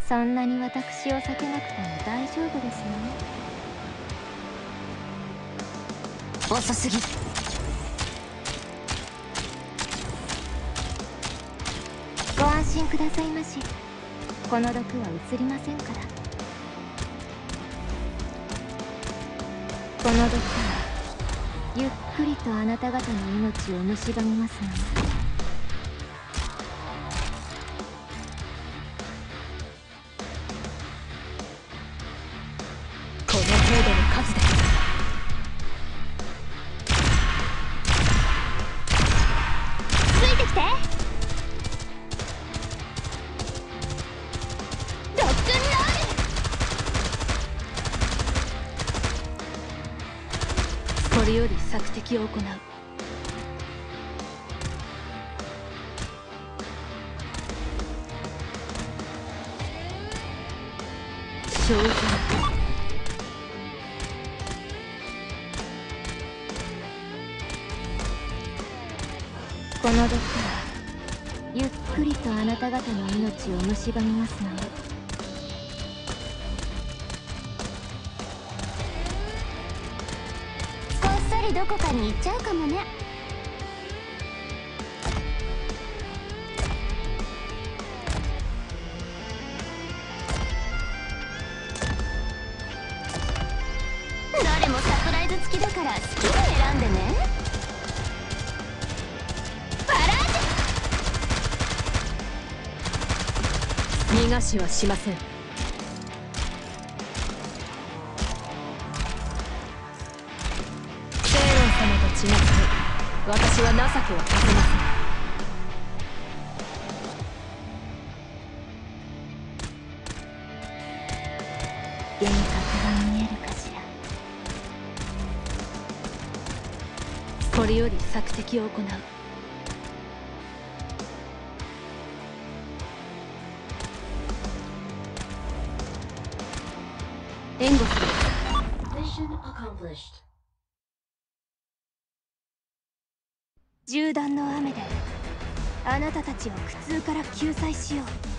そんなに私を避けなくても大丈夫ですよ。遅すぎる。ご安心くださいまし。この毒は移りませんから。この毒はゆっくりとあなた方の命を蝕みますのよ。 この程度の数でついてきて。ロックンロール。 これより索敵を行う。焦燥。 この毒はゆっくりとあなた方の命を蝕みますのよ。こっそりどこかに行っちゃうかもね。どれもサプライズ付きだから好きに選んでね。 逃がしはしません。セイロン様と違って私は情けをかけません。 幻覚が見えるかしら。 これより索敵を行う。援護する。 銃弾の雨であなたたちを苦痛から救済しよう。